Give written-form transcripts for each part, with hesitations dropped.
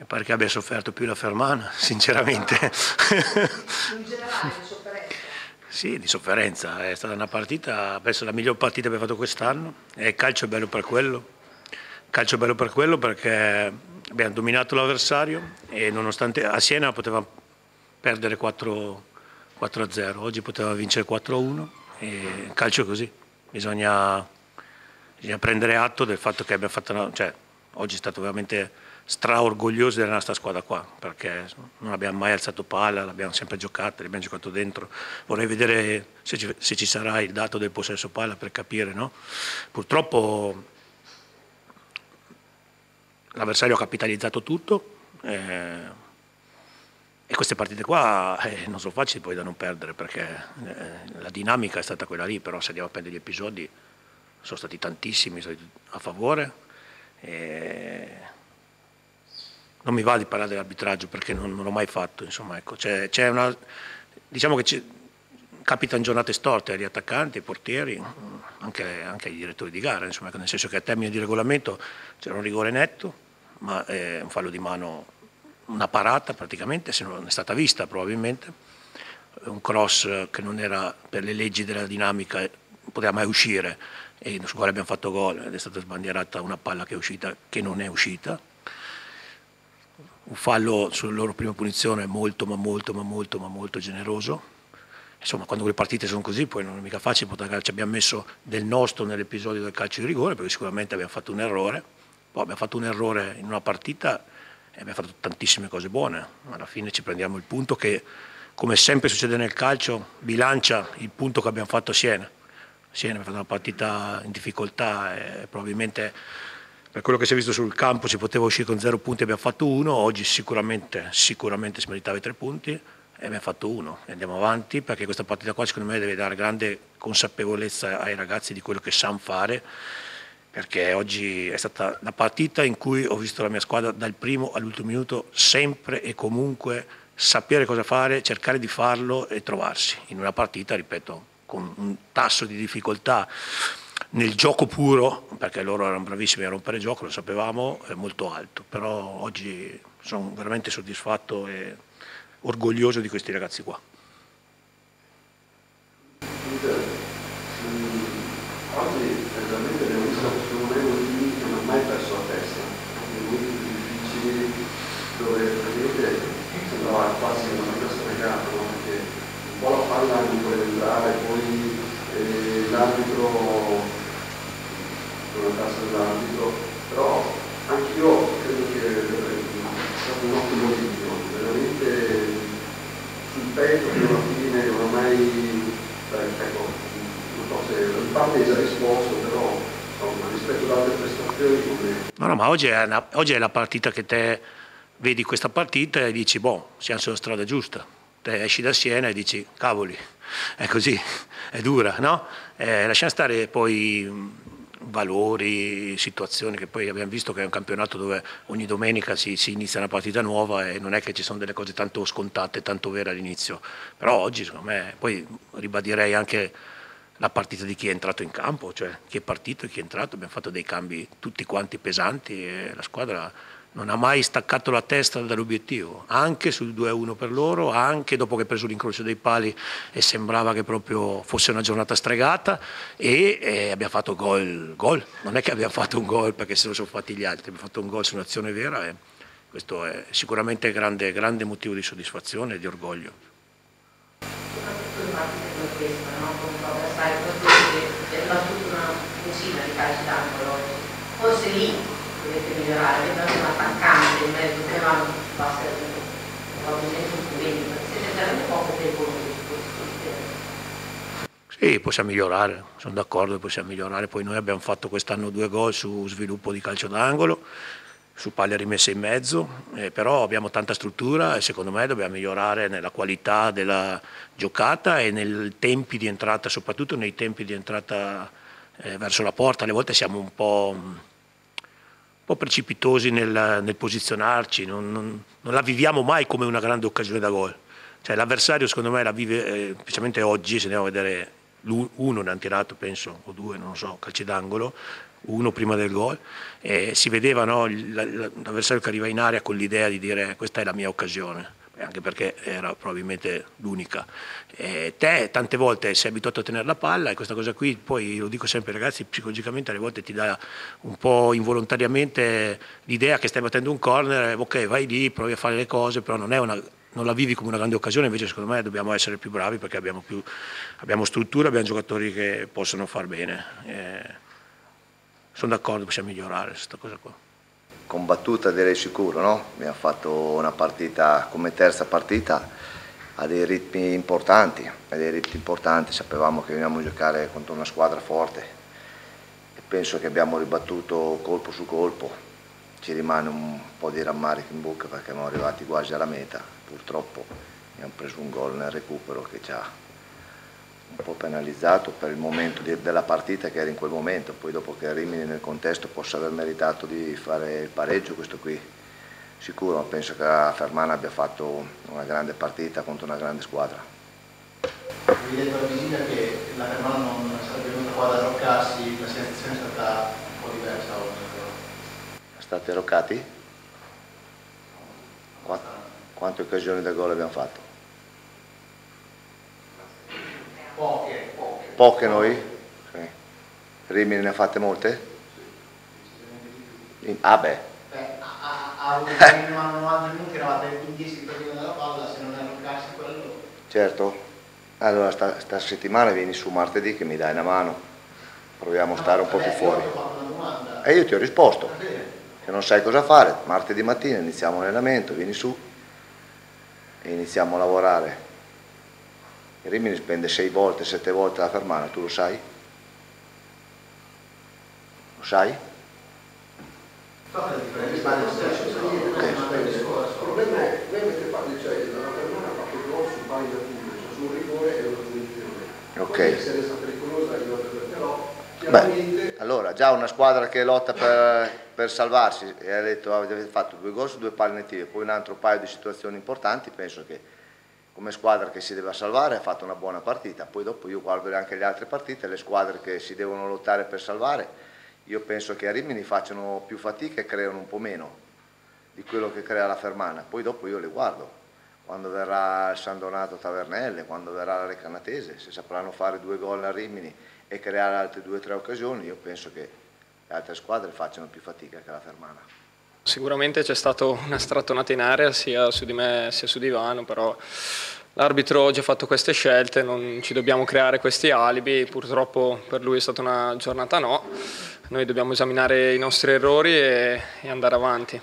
pare che abbia sofferto più la Fermana, sinceramente. In generale, di sofferenza? Sì, di sofferenza. È stata una partita, penso la miglior partita che abbiamo fatto quest'anno. E il calcio è bello per quello. Il calcio è bello per quello perché abbiamo dominato l'avversario e nonostante a Siena poteva perdere 4-0, oggi poteva vincere 4-1 e il calcio è così. Bisogna prendere atto del fatto che abbiamo fatto, cioè, oggi è stato veramente straorgoglioso della nostra squadra qua, perché non abbiamo mai alzato palla, l'abbiamo sempre giocata, l'abbiamo giocato dentro. Vorrei vedere se ci sarà il dato del possesso palla per capire, no? Purtroppo l'avversario ha capitalizzato tutto e queste partite qua non sono facili poi da non perdere, perché la dinamica è stata quella lì, però se andiamo a prendere gli episodi sono stati tantissimi a favore. Non mi va di parlare dell'arbitraggio perché non l'ho mai fatto, insomma, ecco. Diciamo che capitano giornate storte agli attaccanti, ai portieri, anche ai direttori di gara, insomma, nel senso che a termine di regolamento c'era un rigore netto, ma un fallo di mano, una parata praticamente, se non è stata vista probabilmente, un cross che non era per le leggi della dinamica, non poteva mai uscire, e sul quale abbiamo fatto gol ed è stata sbandierata una palla che è uscita, che non è uscita. Un fallo sulla loro prima punizione molto generoso. Insomma, quando le partite sono così poi non è mica facile, ci abbiamo messo del nostro nell'episodio del calcio di rigore, perché sicuramente abbiamo fatto un errore. Poi abbiamo fatto un errore in una partita e abbiamo fatto tantissime cose buone. Alla fine ci prendiamo il punto che, come sempre succede nel calcio, bilancia il punto che abbiamo fatto a Siena. Siena ha fatto una partita in difficoltà e probabilmente per quello che si è visto sul campo si poteva uscire con 0 punti, abbiamo fatto 1, oggi sicuramente si meritava i 3 punti e abbiamo fatto 1 e andiamo avanti, perché questa partita qua secondo me deve dare grande consapevolezza ai ragazzi di quello che sanno fare, perché oggi è stata la partita in cui ho visto la mia squadra dal primo all'ultimo minuto sempre e comunque sapere cosa fare, cercare di farlo e trovarsi in una partita, ripeto, con un tasso di difficoltà nel gioco puro, perché loro erano bravissimi a rompere il gioco, lo sapevamo, è molto alto, però oggi sono veramente soddisfatto e orgoglioso di questi ragazzi qua. Oggi veramente abbiamo visto questo numero di team che non ha mai perso la testa, nei momenti più difficili dove praticamente sembrava quasi una testa negata, no? Perché un po' la palla non voleva entrare, poi l'arbitro con la tassa dell'arbitro, però anch'io credo che è stato un ottimo video, veramente sul petto fino alla fine, non ho mai, ecco, non so se in parte è già risposto, però insomma, rispetto ad altre prestazioni come... No, ma oggi è la partita che te vedi questa partita e dici, boh, siamo sulla strada giusta. Te esci da Siena e dici, cavoli, è così, è dura, no? Lasciamo stare poi valori, situazioni, che poi abbiamo visto che è un campionato dove ogni domenica si inizia una partita nuova e non è che ci sono delle cose tanto scontate, tanto vere all'inizio, però oggi secondo me, poi ribadirei anche la partita di chi è entrato in campo, cioè chi è partito e chi è entrato, abbiamo fatto dei cambi tutti quanti pesanti e la squadra non ha mai staccato la testa dall'obiettivo, anche sul 2-1 per loro, anche dopo che ha preso l'incrocio dei pali e sembrava che proprio fosse una giornata stregata e abbiamo fatto gol, non è che abbiamo fatto un gol perché se lo sono fatti gli altri, abbiamo fatto un gol su un'azione vera e questo è sicuramente grande motivo di soddisfazione e di orgoglio. Soprattutto in partite come questa, no? Contro avversari che è una struttura decina di calci d'angolo, forse lì dovete migliorare, avete anche un attaccante in mezzo che va a essere probabilmente un problema, perché siete veramente poco tempo di questo. Sì, possiamo migliorare, sono d'accordo che possiamo migliorare, poi noi abbiamo fatto quest'anno 2 gol su sviluppo di calcio d'angolo, su palle rimesse in mezzo, però abbiamo tanta struttura e secondo me dobbiamo migliorare nella qualità della giocata e nei tempi di entrata, soprattutto nei tempi di entrata verso la porta. Alle volte siamo un po' precipitosi nel posizionarci, non la viviamo mai come una grande occasione da gol. Cioè, l'avversario secondo me la vive, specialmente oggi, se andiamo a vedere uno ne hanno tirato penso, o 2, non lo so, calci d'angolo, uno prima del gol, e si vedeva, no, l'avversario che arriva in area con l'idea di dire questa è la mia occasione, anche perché era probabilmente l'unica. Te tante volte sei abituato a tenere la palla, e questa cosa qui, poi lo dico sempre ai ragazzi, psicologicamente alle volte ti dà un po' involontariamente l'idea che stai battendo un corner, ok, vai lì, provi a fare le cose, però non la vivi come una grande occasione. Invece secondo me dobbiamo essere più bravi, perché abbiamo struttura, abbiamo giocatori che possono far bene. Sono d'accordo, possiamo migliorare questa cosa qua. Combattuta direi sicuro, no? Abbiamo fatto una partita come terza partita a dei ritmi importanti, sapevamo che venivamo a giocare contro una squadra forte e penso che abbiamo ribattuto colpo su colpo. Ci rimane un po' di rammarico in bocca perché siamo arrivati quasi alla meta, purtroppo abbiamo preso un gol nel recupero che ci ha un po' penalizzato per il momento della partita che era in quel momento. Poi dopo che Rimini nel contesto possa aver meritato di fare il pareggio, questo qui sicuro, ma penso che la Fermana abbia fatto una grande partita contro una grande squadra. Avevi detto alla visita che la Fermana non sarebbe venuta qua ad arroccarsi, la sensazione è stata un po' diversa oggi. State arroccati? Quante occasioni da gol abbiamo fatto? Poche noi? Sì. Rimini ne ha fatte molte? Ah beh. A 90 minuti eravate in 10 della palla, se non è arroccarsi quello. Certo. Allora sta settimana vieni su martedì che mi dai una mano. Proviamo a stare un po' più fuori. E io ti ho risposto. Che non sai cosa fare. Martedì mattina iniziamo l'allenamento, vieni su e iniziamo a lavorare. Il Rimini spende 6 volte, 7 volte la Fermana, tu lo sai? Lo sai? Il problema è che queste parti, cioè la Fermana ha fatto gol su pari da pubblico, cioè su un rigore e una punizione. Ok. Poi essere stata pericolosa però chiaramente... Beh, allora già una squadra che lotta per salvarsi e ha detto avete fatto 2 gol su 2 palle nettive, poi un altro paio di situazioni importanti, penso che come squadra che si deve salvare ha fatto una buona partita. Poi dopo io guardo anche le altre partite, le squadre che si devono lottare per salvare, io penso che a Rimini facciano più fatica e creano un po' meno di quello che crea la Fermana. Poi dopo io le guardo, quando verrà il San Donato Tavernelle, quando verrà la Recanatese, se sapranno fare 2 gol a Rimini e creare altre 2 o 3 occasioni, io penso che le altre squadre facciano più fatica che la Fermana. Sicuramente c'è stata una strattonata in area sia su di me sia su di Ivano, però l'arbitro oggi ha fatto queste scelte, non ci dobbiamo creare questi alibi, purtroppo per lui è stata una giornata no, noi dobbiamo esaminare i nostri errori e andare avanti.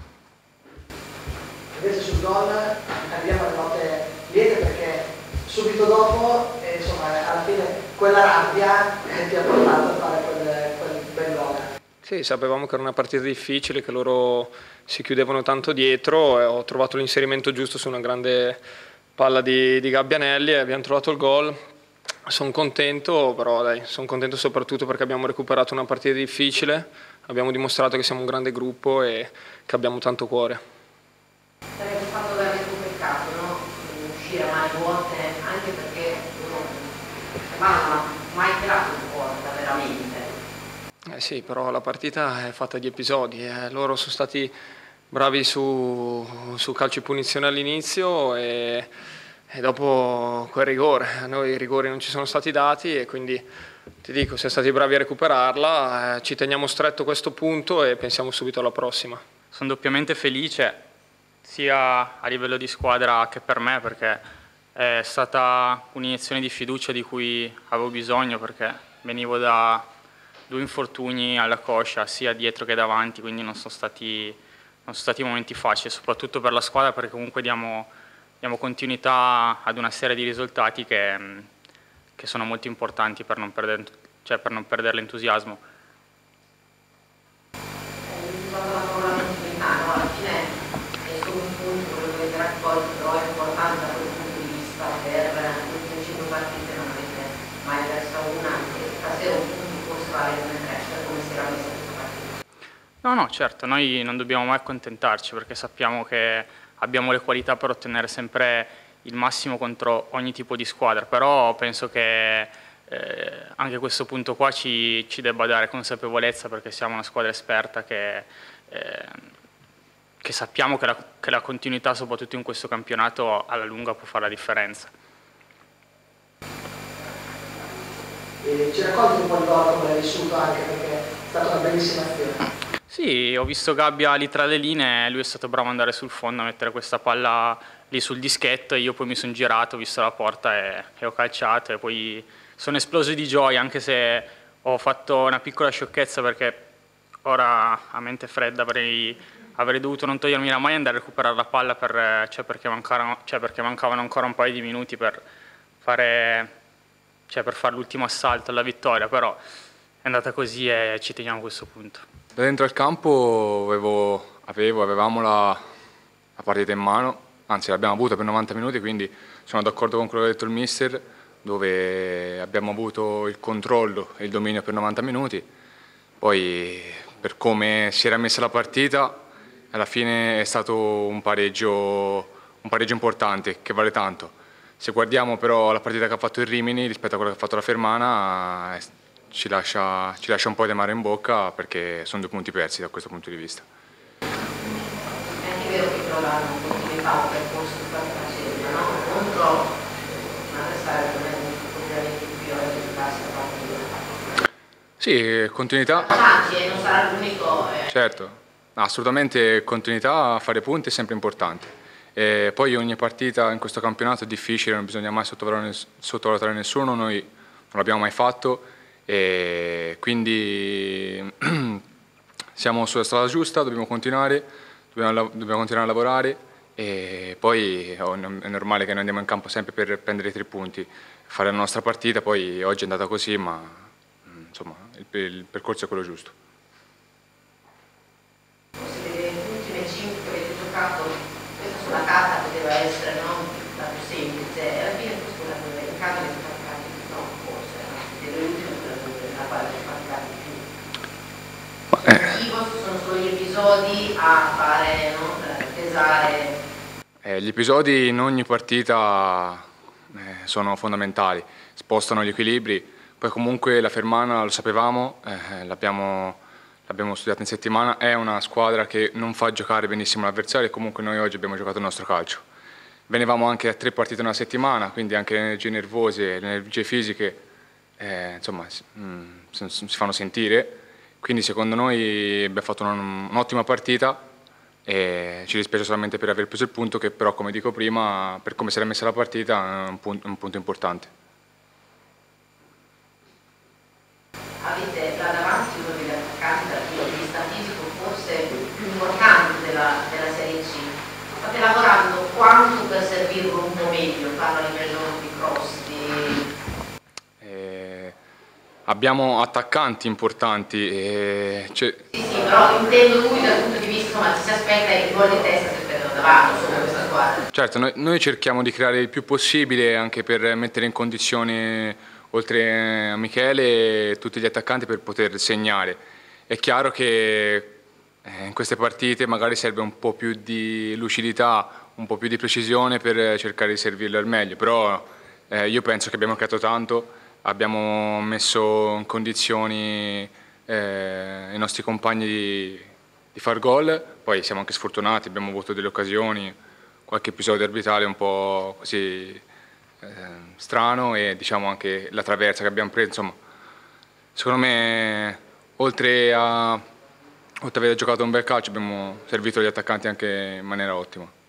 Invece sul gol arriviamo alle note liete perché subito dopo, insomma, alla fine quella rabbia ti ha portato a fare quel bel gol. Sì, sapevamo che era una partita difficile, che loro si chiudevano tanto dietro e ho trovato l'inserimento giusto su una grande palla di Gabbianelli e abbiamo trovato il gol. Sono contento, però dai, sono contento soprattutto perché abbiamo recuperato una partita difficile, abbiamo dimostrato che siamo un grande gruppo e che abbiamo tanto cuore. Sarebbe stato veramente un peccato, no? Uscire a mani vuote, anche perché non ha mai tirato in porta veramente. Sì, però la partita è fatta di episodi, loro sono stati bravi su calci e punizione all'inizio e dopo quel rigore, a noi i rigori non ci sono stati dati e quindi ti dico, siamo stati bravi a recuperarla, ci teniamo stretto questo punto e pensiamo subito alla prossima. Sono doppiamente felice sia a livello di squadra che per me perché è stata un'iniezione di fiducia di cui avevo bisogno perché venivo da 2 infortuni alla coscia sia dietro che davanti, quindi non sono stati momenti facili, soprattutto per la squadra perché comunque diamo continuità ad una serie di risultati che sono molto importanti per non perdere l'entusiasmo. Alla fine è solo un punto quello che avete raccolto, però è importante da quel punto di vista per le ultime 5 partite non avete mai perso una e stasera un punto forse vale come 3 per come si era messa questa partita. No, certo, noi non dobbiamo mai accontentarci perché sappiamo che abbiamo le qualità per ottenere sempre il massimo contro ogni tipo di squadra, però penso che anche questo punto qua ci debba dare consapevolezza, perché siamo una squadra esperta che sappiamo che la continuità, soprattutto in questo campionato, alla lunga può fare la differenza. Ci racconti un po' di gol come l'hai vissuto, anche perché è stata una bellissima azione. Sì, ho visto Gabbia lì tra le linee, lui è stato bravo ad andare sul fondo, a mettere questa palla lì sul dischetto, e io poi mi sono girato, ho visto la porta e ho calciato, e poi sono esploso di gioia, anche se ho fatto una piccola sciocchezza, perché ora a mente fredda avrei dovuto non togliermi la maglia e andare a recuperare la palla perché mancavano ancora un paio di minuti per fare l'ultimo assalto alla vittoria, però è andata così e ci teniamo a questo punto. Da dentro al campo avevamo la partita in mano, anzi l'abbiamo avuta per 90 minuti, quindi sono d'accordo con quello che ha detto il mister, dove abbiamo avuto il controllo e il dominio per 90 minuti. Poi, per come si era messa la partita, alla fine è stato un pareggio importante, che vale tanto. Se guardiamo però la partita che ha fatto il Rimini rispetto a quella che ha fatto la Fermana, ci lascia un po' di amaro in bocca, perché sono 2 punti persi da questo punto di vista. È anche vero che però la continuità un percorso di partita seria, no? Contro un avversario che non è ovviamente più a risultarsi da parte di Sì, continuità. non sarà l'unico. Certo, assolutamente continuità, fare punti è sempre importante. E poi ogni partita in questo campionato è difficile, non bisogna mai sottovalutare nessuno, noi non l'abbiamo mai fatto, e quindi siamo sulla strada giusta, dobbiamo continuare a lavorare, e poi è normale che noi andiamo in campo sempre per prendere i 3 punti, fare la nostra partita. Poi oggi è andata così, ma insomma il percorso è quello giusto. Le ultime 5 che avete giocato, questa sulla carta poteva essere la più semplice, e alla fine in casa avete fatto no, forse delle ultime nella quale avete fatto di più. Sono solo gli episodi a fare, pesare. Gli episodi in ogni partita sono fondamentali, spostano gli equilibri. Poi comunque la Fermana lo sapevamo, l'abbiamo studiato in settimana, è una squadra che non fa giocare benissimo l'avversario, e comunque noi oggi abbiamo giocato il nostro calcio. Venivamo anche a 3 partite in una settimana, quindi anche le energie nervose, le energie fisiche insomma si fanno sentire, quindi secondo noi abbiamo fatto un'ottima partita, e ci dispiace solamente per aver preso il punto, che però, come dico prima, per come si era messa la partita è un punto importante. Avete là davanti uno degli attaccanti dal punto di vista fisico forse più importante della Serie C. State lavorando quanto per servirlo un po' meglio, parlo a livello di cross, Abbiamo attaccanti importanti. Sì, però intendo lui dal punto di vista, insomma, ci si aspetta il gol di testa, si aspettano davanti, insomma, questa squadra. Certo, noi cerchiamo di creare il più possibile, anche per mettere in condizioni, oltre a Michele, tutti gli attaccanti per poter segnare. È chiaro che in queste partite magari serve un po' più di lucidità, un po' più di precisione per cercare di servirlo al meglio, però io penso che abbiamo creato tanto, abbiamo messo in condizioni i nostri compagni di far gol, poi siamo anche sfortunati, abbiamo avuto delle occasioni, qualche episodio arbitrale un po' così strano, e diciamo anche la traversa che abbiamo preso. Insomma, secondo me, oltre a aver giocato un bel calcio, abbiamo servito gli attaccanti anche in maniera ottima.